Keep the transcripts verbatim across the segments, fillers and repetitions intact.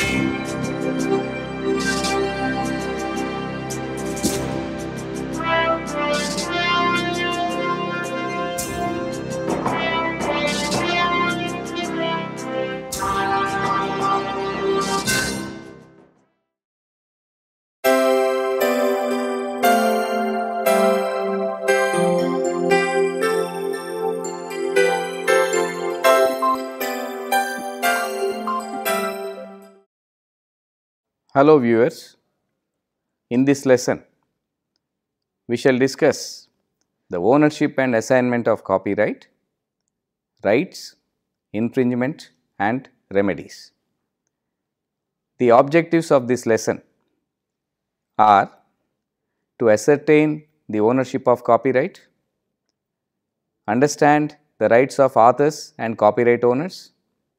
Hello viewers, in this lesson we shall discuss the ownership and assignment of copyright, rights, infringement and remedies. The objectives of this lesson are to ascertain the ownership of copyright, understand the rights of authors and copyright owners,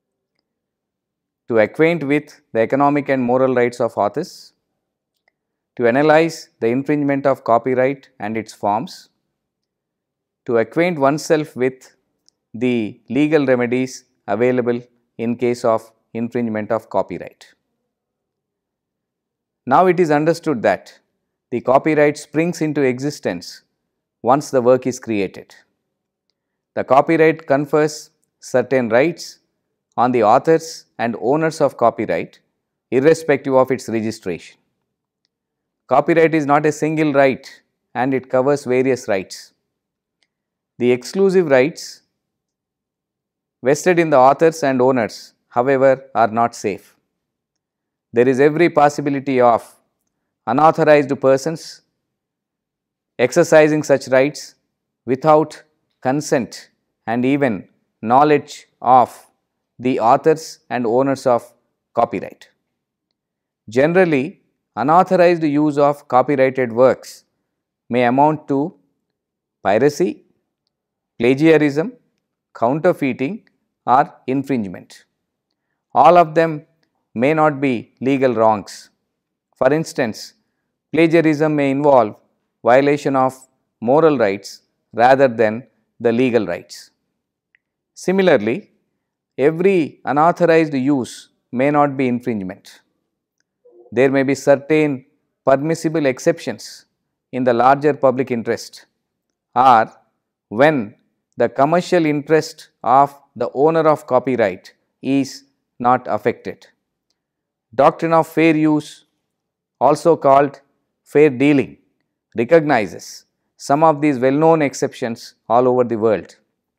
to acquaint with the economic and moral rights of authors, to analyze the infringement of copyright and its forms, to acquaint oneself with the legal remedies available in case of infringement of copyright. Now it is understood that the copyright springs into existence once the work is created. The copyright confers certain rights on the authors and owners of copyright irrespective of its registration. Copyright is not a single right and it covers various rights. The exclusive rights vested in the authors and owners, however, are not safe. There is every possibility of unauthorized persons exercising such rights without consent and even knowledge of the authors and owners of copyright. Generally, unauthorized use of copyrighted works may amount to piracy, plagiarism, counterfeiting or infringement. All of them may not be legal wrongs. For instance, plagiarism may involve violation of moral rights rather than the legal rights. Similarly, every unauthorized use may not be infringement. There may be certain permissible exceptions in the larger public interest or when the commercial interest of the owner of copyright is not affected. Doctrine of fair use, also called fair dealing, recognizes some of these well-known exceptions all over the world.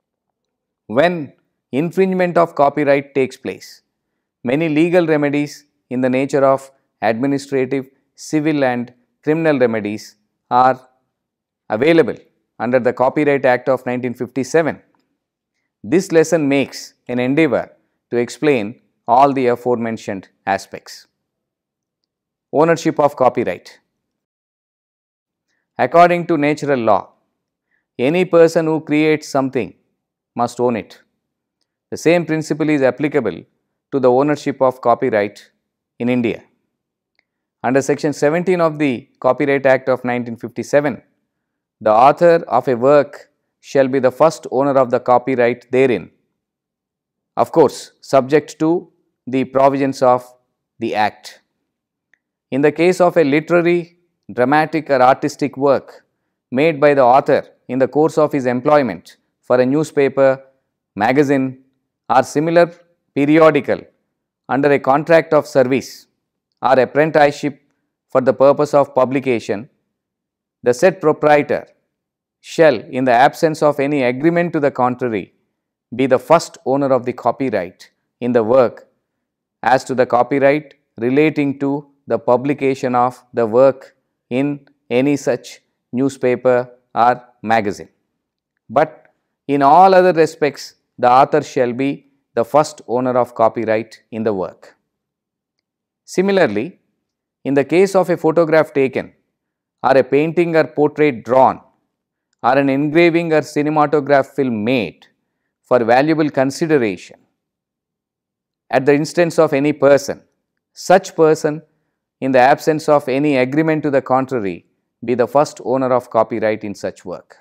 When infringement of copyright takes place, many legal remedies in the nature of administrative, civil and criminal remedies are available under the Copyright Act of nineteen fifty-seven. This lesson makes an endeavor to explain all the aforementioned aspects. Ownership of copyright. According to natural law, any person who creates something must own it. The same principle is applicable to the ownership of copyright in India. Under section seventeen of the Copyright Act of nineteen fifty-seven, the author of a work shall be the first owner of the copyright therein, of course, subject to the provisions of the Act. In the case of a literary, dramatic or artistic work made by the author in the course of his employment for a newspaper, magazine or similar periodical under a contract of service or apprenticeship for the purpose of publication, the said proprietor shall, in the absence of any agreement to the contrary, be the first owner of the copyright in the work as to the copyright relating to the publication of the work in any such newspaper or magazine. But in all other respects, the author shall be the first owner of copyright in the work. Similarly, in the case of a photograph taken or a painting or portrait drawn or an engraving or cinematograph film made for valuable consideration at the instance of any person, such person, in the absence of any agreement to the contrary, be the first owner of copyright in such work.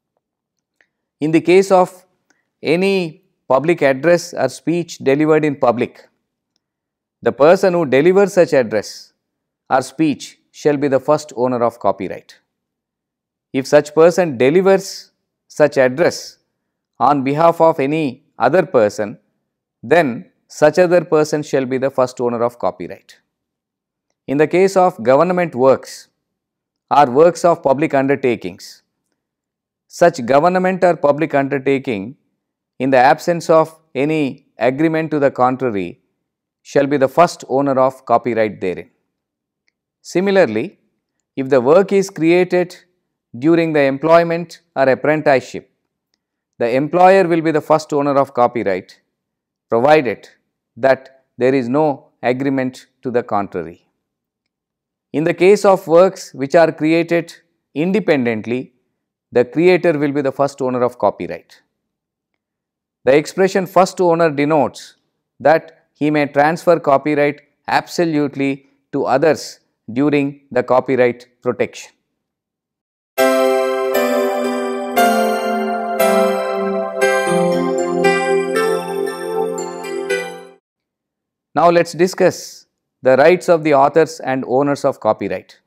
In the case of any public address or speech delivered in public, The person who delivers such address or speech shall be the first owner of copyright. If such person delivers such address on behalf of any other person, then such other person shall be the first owner of copyright. In the case of government works or works of public undertakings, such government or public undertaking, in the absence of any agreement to the contrary, shall be the first owner of copyright therein. Similarly, if the work is created during the employment or apprenticeship, the employer will be the first owner of copyright, provided that there is no agreement to the contrary. In the case of works which are created independently, the creator will be the first owner of copyright. The expression first owner denotes that he may transfer copyright absolutely to others during the copyright protection. Now, let us discuss the rights of the authors and owners of copyright.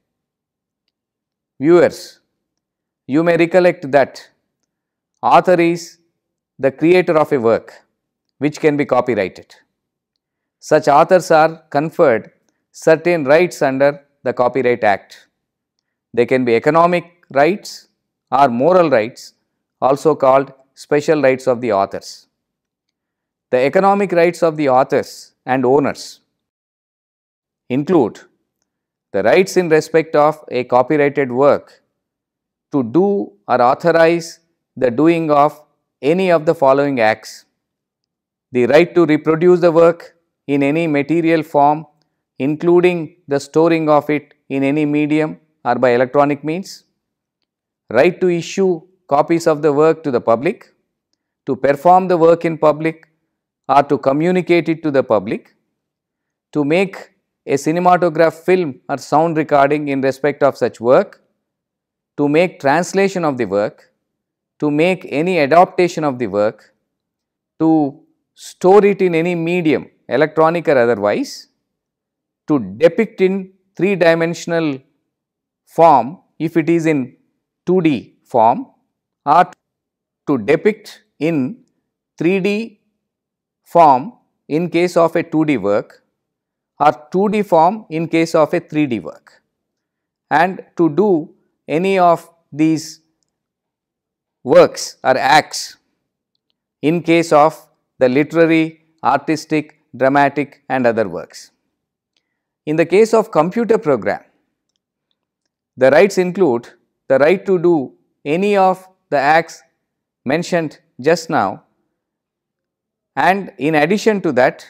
Viewers, you may recollect that author is the creator of a work which can be copyrighted. Such authors are conferred certain rights under the Copyright Act. They can be economic rights or moral rights, also called special rights of the authors. The economic rights of the authors and owners include the rights in respect of a copyrighted work to do or authorize the doing of any of the following acts: the right to reproduce the work in any material form, including the storing of it in any medium or by electronic means; right to issue copies of the work to the public, to perform the work in public or to communicate it to the public, to make a cinematograph film or sound recording in respect of such work, to make translation of the work, to make any adaptation of the work, to store it in any medium, electronic or otherwise, to depict in three dimensional form if it is in two D form, or to depict in three D form in case of a two D work, or two D form in case of a three D work, and to do any of these works or acts in case of the literary, artistic, dramatic and other works. In the case of computer program, the rights include the right to do any of the acts mentioned just now, and in addition to that,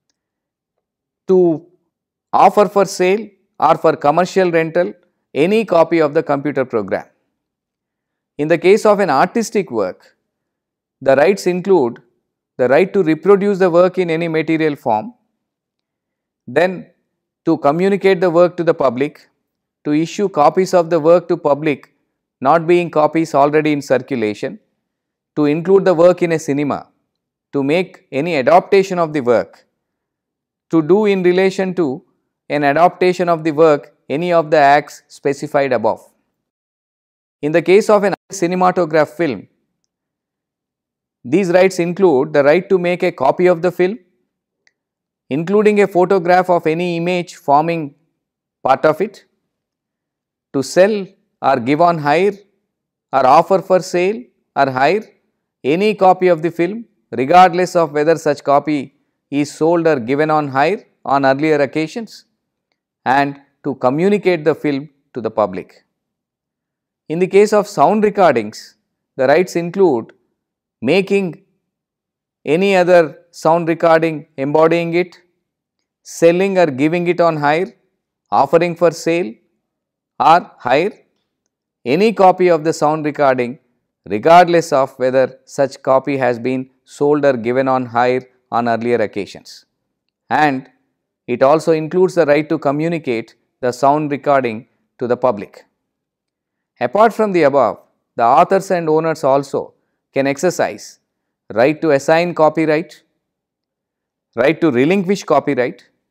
to offer for sale or for commercial rental any copy of the computer program. In the case of an artistic work, the rights include the right to reproduce the work in any material form, then to communicate the work to the public, to issue copies of the work to public not being copies already in circulation, to include the work in a cinema, to make any adaptation of the work, to do in relation to an adaptation of the work any of the acts specified above. In the case of an cinematograph film, these rights include the right to make a copy of the film, including a photograph of any image forming part of it, to sell or give on hire or offer for sale or hire any copy of the film, regardless of whether such copy is sold or given on hire on earlier occasions, and to communicate the film to the public. In the case of sound recordings, the rights include making any other sound recording embodying it, selling or giving it on hire, offering for sale or hire any copy of the sound recording, regardless of whether such copy has been sold or given on hire on earlier occasions. And it also includes the right to communicate the sound recording to the public. Apart from the above, the authors and owners also can exercise right to assign copyright, right to relinquish copyright,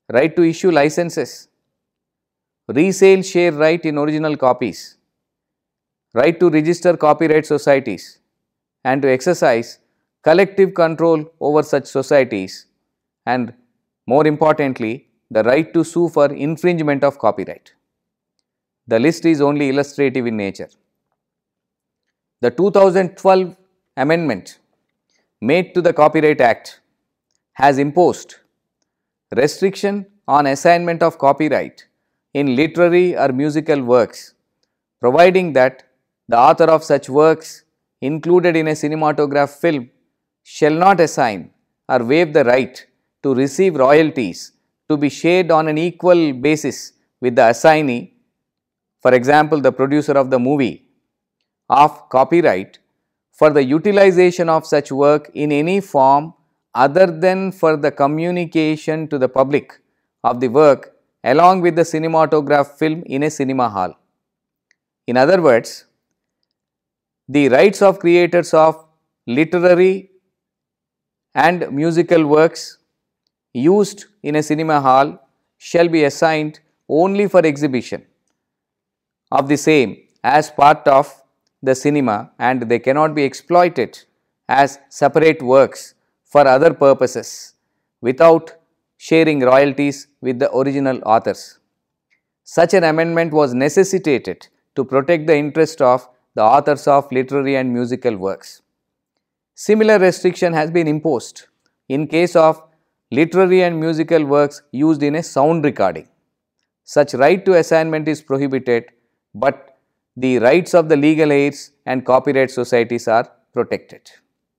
right to issue licenses, resale share right in original copies, right to register copyright societies, and to exercise collective control over such societies, and more importantly, the right to sue for infringement of copyright. The list is only illustrative in nature. The two thousand twelve amendment made to the Copyright Act has imposed restriction on assignment of copyright in literary or musical works, providing that the author of such works included in a cinematograph film shall not assign or waive the right to receive royalties to be shared on an equal basis with the assignee, for example, the producer of the movie, of copyright for the utilization of such work in any form other than for the communication to the public of the work along with the cinematograph film in a cinema hall. In other words, the rights of creators of literary and musical works used in a cinema hall shall be assigned only for exhibition of the same as part of the cinema, and they cannot be exploited as separate works for other purposes without sharing royalties with the original authors. Such an amendment was necessitated to protect the interest of the authors of literary and musical works. Similar restriction has been imposed in case of literary and musical works used in a sound recording. Such right to assignment is prohibited, but the rights of the legal heirs and copyright societies are protected.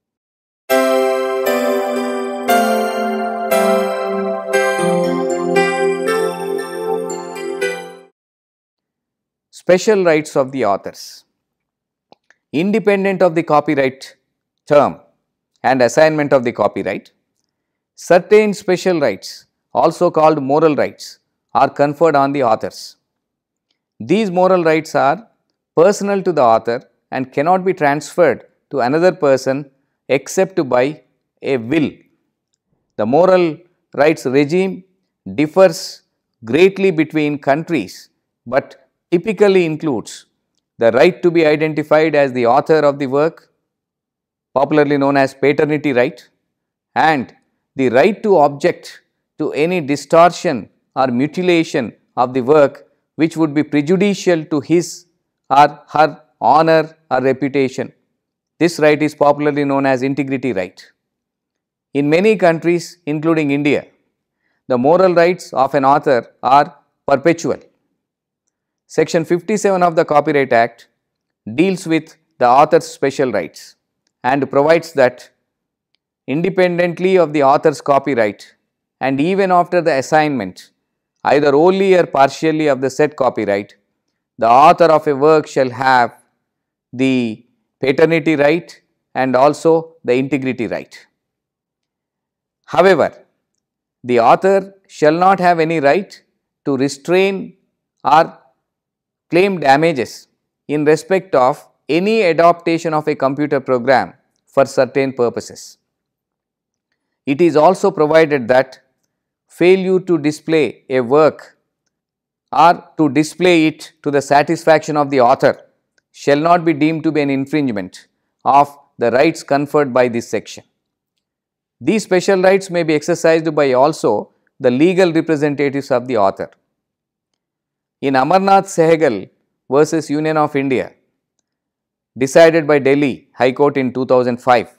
Special rights of the authors. Independent of the copyright term and assignment of the copyright, certain special rights, also called moral rights, are conferred on the authors. These moral rights are personal to the author and cannot be transferred to another person except by a will. The moral rights regime differs greatly between countries, but typically includes the right to be identified as the author of the work, popularly known as paternity right, and the right to object to any distortion or mutilation of the work which would be prejudicial to his or her honor or reputation. This right is popularly known as integrity right. In many countries, including India, the moral rights of an author are perpetual. Section fifty-seven of the Copyright Act deals with the author's special rights and provides that independently of the author's copyright and even after the assignment, either wholly or partially of the said copyright, the author of a work shall have the paternity right and also the integrity right. However, the author shall not have any right to restrain or claim damages in respect of any adaptation of a computer program for certain purposes. It is also provided that failure to display a work or to display it to the satisfaction of the author shall not be deemed to be an infringement of the rights conferred by this section. These special rights may be exercised by also the legal representatives of the author. In Amarnath Sehgal versus Union of India, decided by Delhi High Court in two thousand five,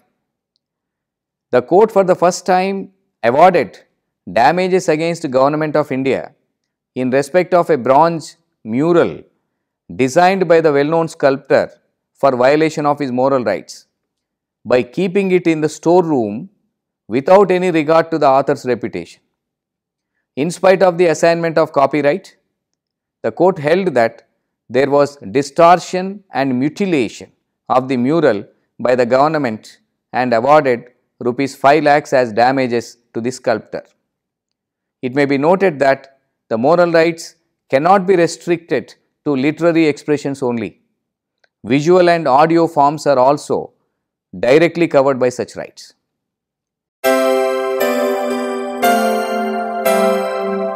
the court for the first time awarded damages against the Government of India in respect of a bronze mural designed by the well-known sculptor for violation of his moral rights by keeping it in the storeroom without any regard to the author's reputation. In spite of the assignment of copyright, the court held that there was distortion and mutilation of the mural by the government and awarded rupees five lakhs as damages to the sculptor. It may be noted that the moral rights cannot be restricted to literary expressions only. Visual and audio forms are also directly covered by such rights.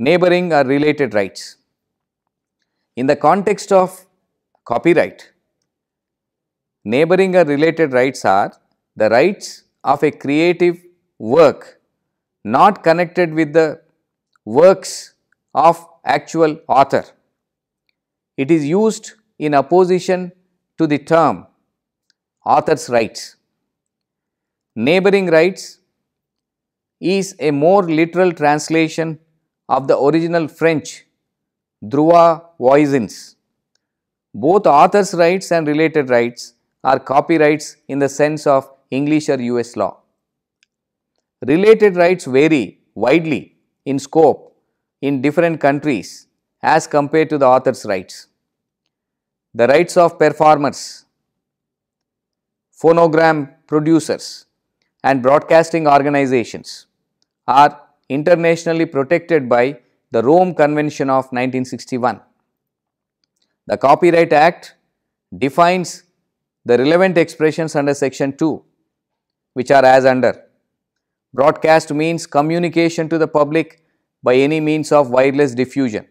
neighboring or related rights. In the context of copyright, neighboring or related rights are the rights of a creative work not connected with the works of actual author. It is used in opposition to the term author's rights. Neighboring rights is a more literal translation of the original French droit voisins. Both author's rights and related rights are copyrights in the sense of English or U S law. Related rights vary widely in scope in different countries as compared to the author's rights. The rights of performers, phonogram producers, and broadcasting organizations are internationally protected by the Rome Convention of nineteen sixty-one. The Copyright Act defines the relevant expressions under Section two, which are as under: broadcast means communication to the public by any means of wireless diffusion.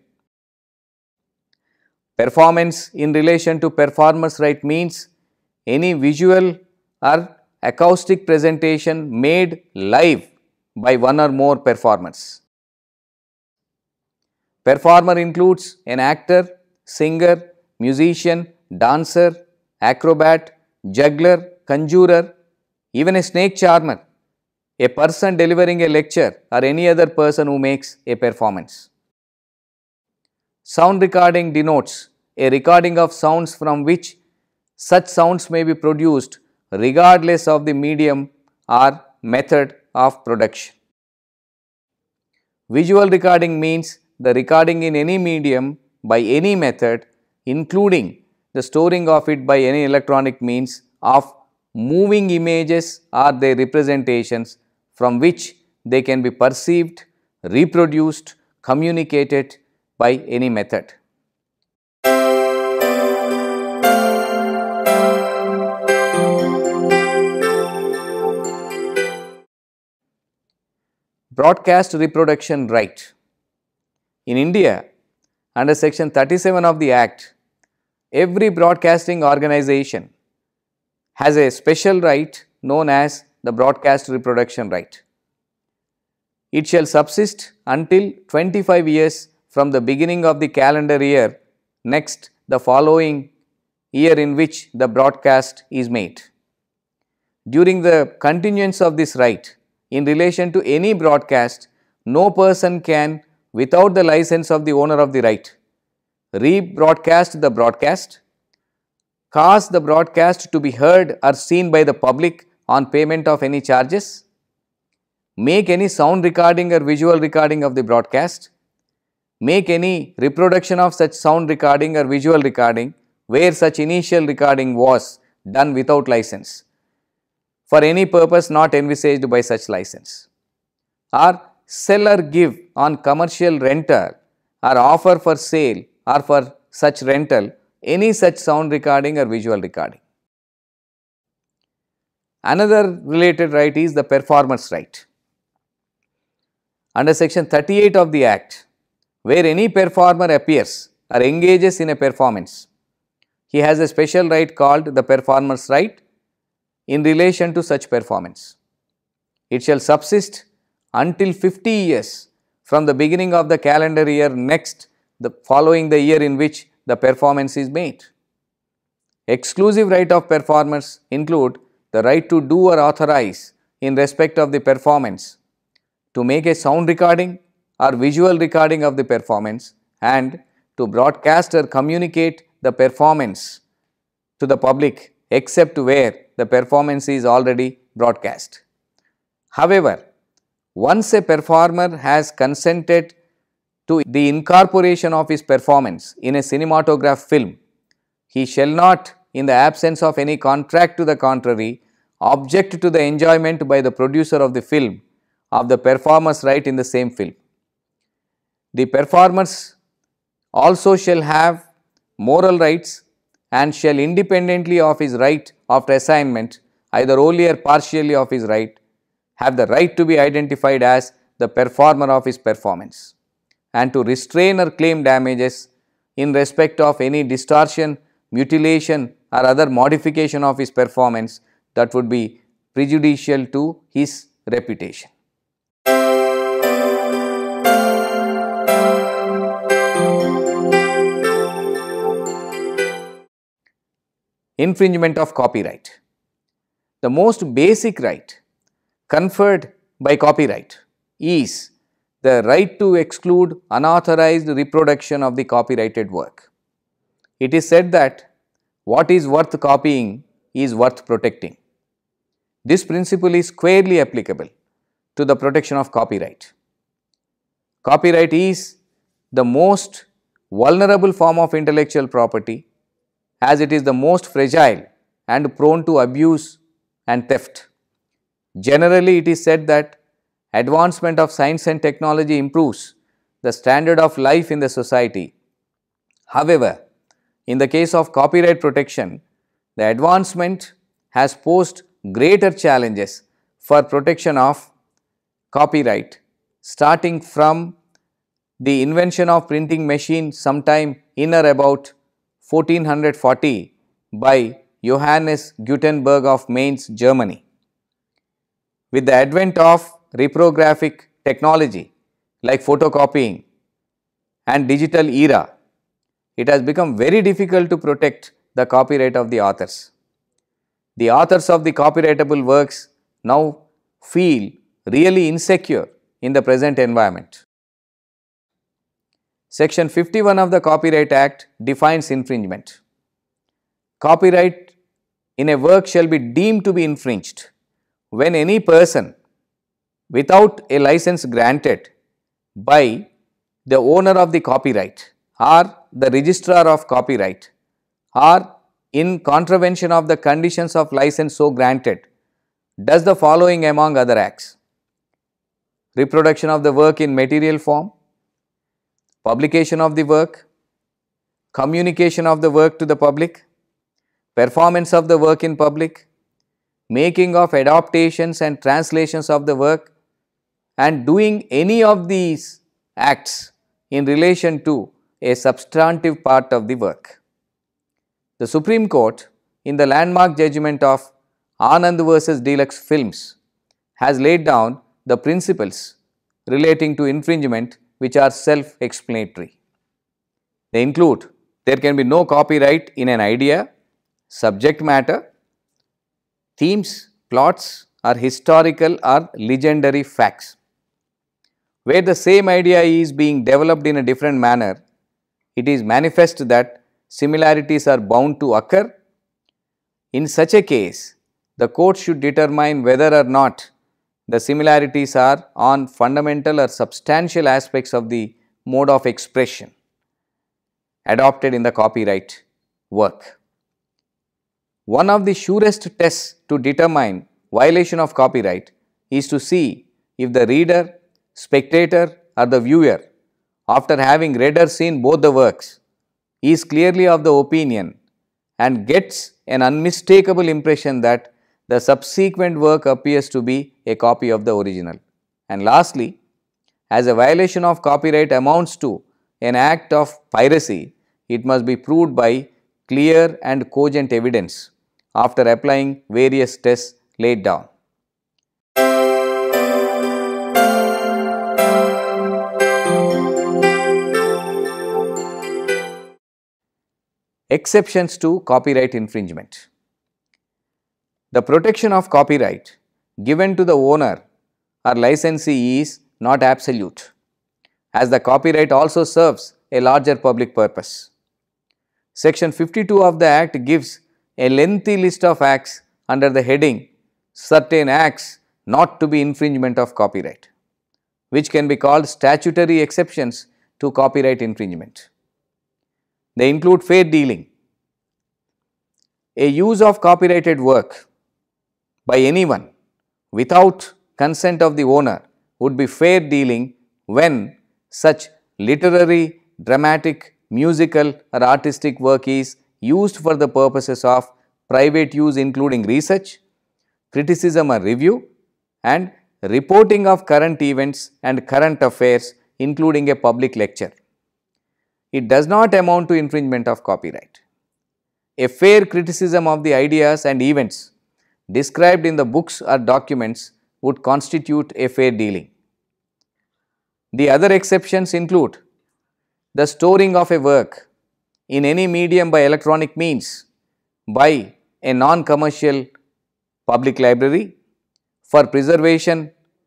Performance in relation to performer's right means any visual or acoustic presentation made live by one or more performers. Performer includes an actor, singer, musician, dancer, acrobat, juggler, conjurer, even a snake charmer, a person delivering a lecture, or any other person who makes a performance. Sound recording denotes a recording of sounds from which such sounds may be produced regardless of the medium or method of production. Visual recording means the recording in any medium by any method, including the storing of it by any electronic means of moving images or their representations from which they can be perceived, reproduced, communicated by any method. Broadcast reproduction right. In India, under Section thirty-seven of the Act, every broadcasting organization has a special right known as the broadcast reproduction right. It shall subsist until twenty-five years from the beginning of the calendar year next the following year in which the broadcast is made. During the continuance of this right, in relation to any broadcast, no person can, without the license of the owner of the right, rebroadcast the broadcast, cause the broadcast to be heard or seen by the public on payment of any charges, make any sound recording or visual recording of the broadcast, make any reproduction of such sound recording or visual recording where such initial recording was done without license, for any purpose not envisaged by such license, or sell or give on commercial rental or offer for sale or for such rental any such sound recording or visual recording. Another related right is the performer's right. Under Section thirty-eight of the Act, where any performer appears or engages in a performance, he has a special right called the performer's right in relation to such performance. It shall subsist until fifty years from the beginning of the calendar year next the following the year in which the performance is made. Exclusive right of performers include the right to do or authorize in respect of the performance, to make a sound recording or visual recording of the performance, and to broadcast or communicate the performance to the public except where the performance is already broadcast. However, once a performer has consented to the incorporation of his performance in a cinematograph film, he shall not, in the absence of any contract to the contrary, object to the enjoyment by the producer of the film of the performer's right in the same film. The performers also shall have moral rights and shall, independently of his right after assignment, either wholly or partially of his right, have the right to be identified as the performer of his performance. and to restrain or claim damages in respect of any distortion, mutilation or other modification of his performance that would be prejudicial to his reputation. Infringement of copyright. The most basic right conferred by copyright is the right to exclude unauthorized reproduction of the copyrighted work. It is said that what is worth copying is worth protecting. This principle is squarely applicable to the protection of copyright. Copyright is the most vulnerable form of intellectual property, as it is the most fragile and prone to abuse and theft. Generally, it is said that advancement of science and technology improves the standard of life in the society. However, in the case of copyright protection, the advancement has posed greater challenges for protection of copyright, starting from the invention of printing machine sometime in or about fourteen forty by Johannes Gutenberg of Mainz, Germany. With the advent of reprographic technology like photocopying and digital era, it has become very difficult to protect the copyright of the authors. The authors of the copyrightable works now feel really insecure in the present environment. Section fifty-one of the Copyright Act defines infringement. Copyright in a work shall be deemed to be infringed when any person without a license granted by the owner of the copyright or the registrar of copyright or in contravention of the conditions of license so granted does the following among other acts: reproduction of the work in material form, publication of the work, communication of the work to the public, performance of the work in public, making of adaptations and translations of the work, and doing any of these acts in relation to a substantive part of the work. The Supreme Court, in the landmark judgment of Anand versus Deluxe Films, has laid down the principles relating to infringement which are self-explanatory. They include: there can be no copyright in an idea, subject matter, themes, plots, or historical or legendary facts. Where the same idea is being developed in a different manner, it is manifest that similarities are bound to occur. In such a case, the court should determine whether or not the similarities are on fundamental or substantial aspects of the mode of expression adopted in the copyright work. One of the surest tests to determine violation of copyright is to see if the reader, spectator, or the viewer, after having read or seen both the works, is clearly of the opinion and gets an unmistakable impression that the subsequent work appears to be a copy of the original. And lastly, as a violation of copyright amounts to an act of piracy, it must be proved by clear and cogent evidence after applying various tests laid down. Exceptions to copyright infringement. The protection of copyright given to the owner or licensee is not absolute, as the copyright also serves a larger public purpose. Section fifty-two of the Act gives a lengthy list of acts under the heading "Certain acts not to be infringement of copyright," which can be called statutory exceptions to copyright infringement. They include fair dealing. A use of copyrighted work by anyone without consent of the owner would be fair dealing when such literary, dramatic, musical or artistic work is used for the purposes of private use, including research, criticism or review, and reporting of current events and current affairs including a public lecture. It does not amount to infringement of copyright. A fair criticism of the ideas and events described in the books or documents would constitute a fair dealing. The other exceptions include the storing of a work in any medium by electronic means by a non-commercial public library for preservation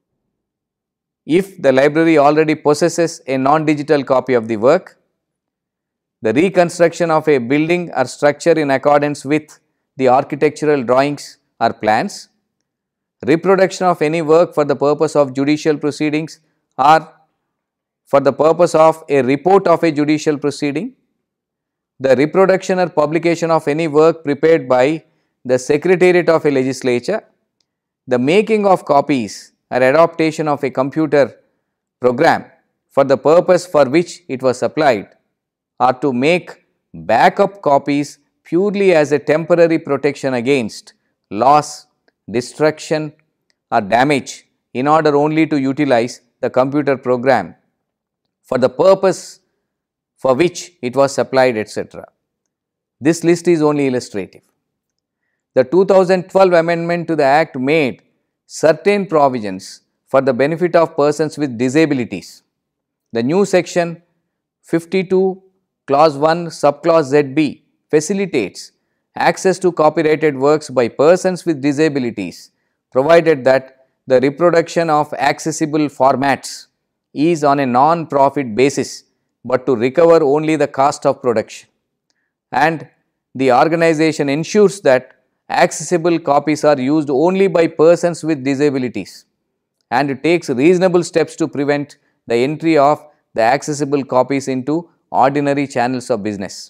if the library already possesses a non-digital copy of the work, the reconstruction of a building or structure in accordance with the architectural drawings or plans, reproduction of any work for the purpose of judicial proceedings or for the purpose of a report of a judicial proceeding, the reproduction or publication of any work prepared by the Secretariat of a legislature, the making of copies or adaptation of a computer program for the purpose for which it was supplied, or to make backup copies purely as a temporary protection against loss, destruction or damage in order only to utilize the computer program for the purpose for which it was supplied, et cetera. This list is only illustrative. The two thousand twelve amendment to the Act made certain provisions for the benefit of persons with disabilities. The new section fifty-two clause one subclause Z B facilitates access to copyrighted works by persons with disabilities, provided that the reproduction of accessible formats is on a non-profit basis, but to recover only the cost of production, and the organization ensures that accessible copies are used only by persons with disabilities and takes reasonable steps to prevent the entry of the accessible copies into ordinary channels of business.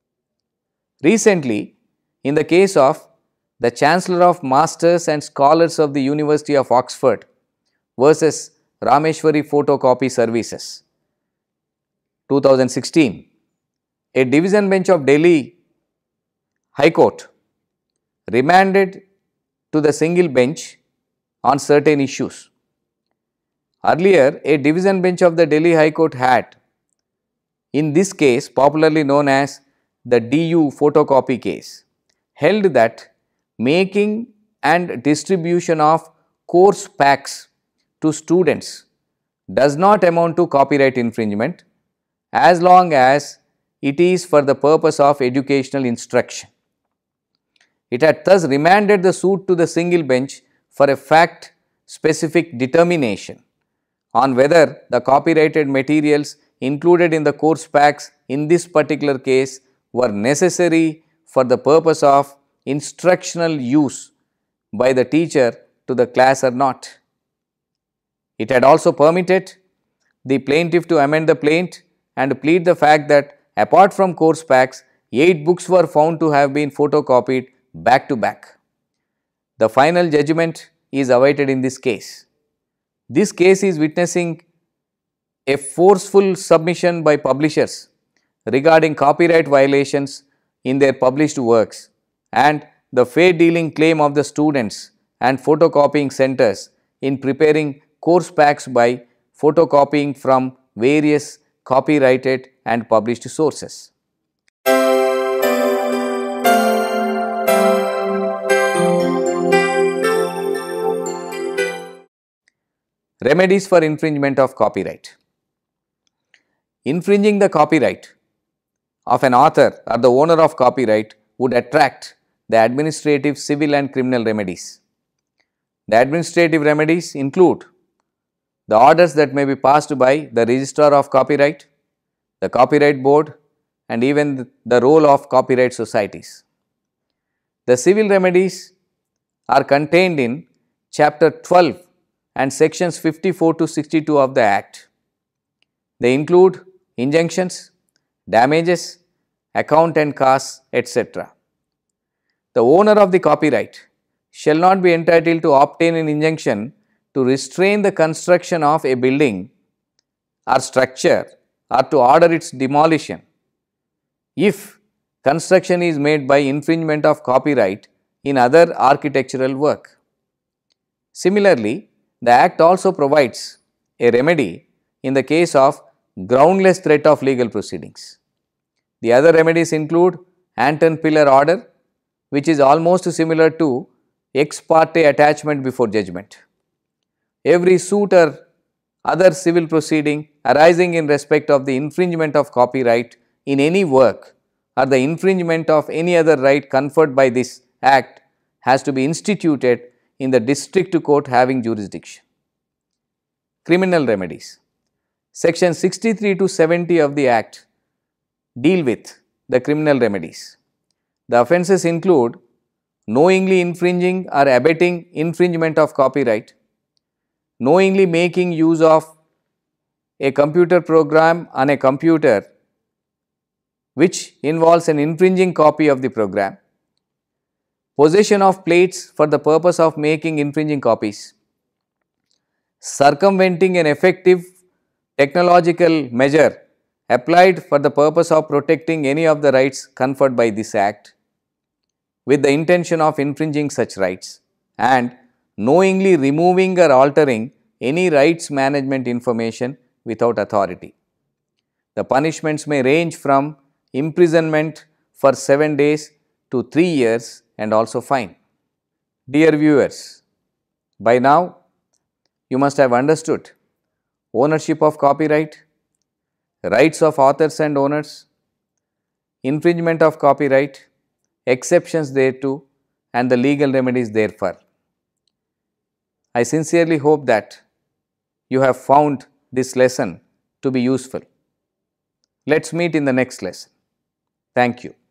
Recently, in the case of the Chancellor of Masters and Scholars of the University of Oxford versus Rameshwari Photocopy Services, two thousand sixteen, a division bench of Delhi High Court remanded to the single bench on certain issues. Earlier, a division bench of the Delhi High Court had, in this case popularly known as the D U photocopy case, held that making and distribution of course packs to students does not amount to copyright infringement as long as it is for the purpose of educational instruction. It had thus remanded the suit to the single bench for a fact specific determination on whether the copyrighted materials included in the course packs in this particular case were necessary for the purpose of instructional use by the teacher to the class or not. It had also permitted the plaintiff to amend the plaint and plead the fact that apart from course packs, eight books were found to have been photocopied back to back. The final judgment is awaited in this case. This case is witnessing a forceful submission by publishers regarding copyright violations in their published works and the fair dealing claim of the students and photocopying centers in preparing course packs by photocopying from various copyrighted and published sources. Remedies for infringement of copyright. Infringing the copyright of an author or the owner of copyright would attract the administrative, civil and criminal remedies. The administrative remedies include the orders that may be passed by the Registrar of Copyright, the Copyright Board and even the role of copyright societies. The civil remedies are contained in Chapter twelve and sections fifty-four to sixty-two of the Act. They include injunctions, damages, account and costs, et cetera. The owner of the copyright shall not be entitled to obtain an injunction to restrain the construction of a building or structure or to order its demolition if construction is made by infringement of copyright in other architectural work. Similarly, the Act also provides a remedy in the case of groundless threat of legal proceedings. The other remedies include ante and pillar order, which is almost similar to ex parte attachment before judgment. Every suit or other civil proceeding arising in respect of the infringement of copyright in any work or the infringement of any other right conferred by this Act has to be instituted in the district court having jurisdiction. Criminal remedies. Section sixty-three to seventy of the Act deal with the criminal remedies. The offences include knowingly infringing or abetting infringement of copyright, knowingly making use of a computer program on a computer which involves an infringing copy of the program, possession of plates for the purpose of making infringing copies, circumventing an effective technological measure applied for the purpose of protecting any of the rights conferred by this Act with the intention of infringing such rights, and knowingly removing or altering any rights management information without authority. The punishments may range from imprisonment for seven days to three years and also fine. Dear viewers, by now you must have understood ownership of copyright, rights of authors and owners, infringement of copyright, exceptions thereto, and the legal remedies therefore. I sincerely hope that you have found this lesson to be useful. Let's meet in the next lesson. Thank you.